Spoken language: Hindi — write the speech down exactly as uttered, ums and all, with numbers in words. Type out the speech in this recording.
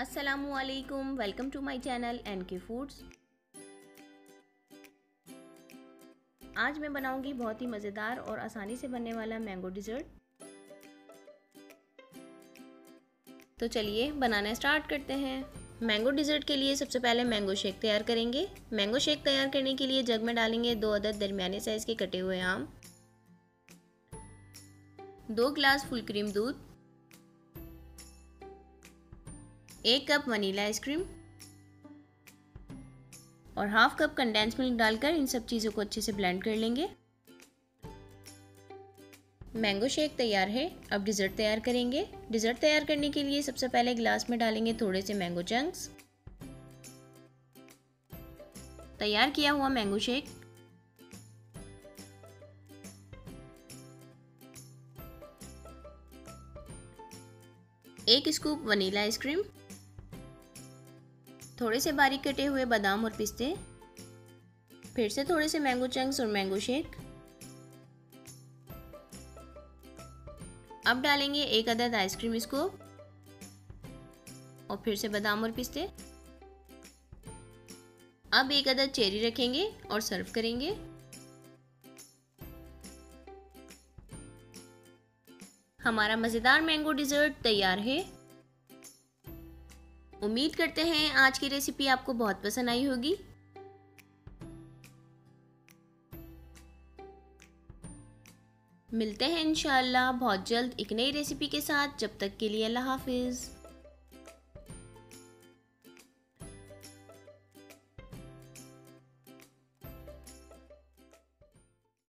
अस्सलामुअलैकुम, welcome to my channel N K foods. आज मैं बनाऊंगी बहुत ही मज़ेदार और आसानी से बनने वाला मैंगो डिज़र्ट। तो चलिए बनाना स्टार्ट करते हैं। मैंगो डिज़र्ट के लिए सबसे पहले मैंगो शेक तैयार करेंगे। मैंगो शेक तैयार करने के लिए जग में डालेंगे दो अदद दरमियाने साइज़ के कटे हुए आम, दो गिलास फुल क्रीम दूध, एक कप वनीला आइसक्रीम और हाफ कप कंडेंस मिल्क डालकर इन सब चीज़ों को अच्छे से ब्लेंड कर लेंगे। मैंगो शेक तैयार है। अब डिज़र्ट तैयार करेंगे। डिज़र्ट तैयार करने के लिए सबसे पहले गिलास में डालेंगे थोड़े से मैंगो चंक्स, तैयार किया हुआ मैंगो शेक, एक स्कूप वनीला आइसक्रीम, थोड़े से बारीक कटे हुए बादाम और पिस्ते, फिर से थोड़े से मैंगो चंक्स और मैंगो शेक। अब डालेंगे एक अदद आइसक्रीम स्कूप और फिर से बादाम और पिस्ते। अब एक अदद चेरी रखेंगे और सर्व करेंगे। हमारा मज़ेदार मैंगो डिज़र्ट तैयार है। उम्मीद करते हैं आज की रेसिपी आपको बहुत पसंद आई होगी। मिलते हैं इंशाअल्लाह बहुत जल्द एक नई रेसिपी के साथ। जब तक के लिए अल्लाह हाफिज़।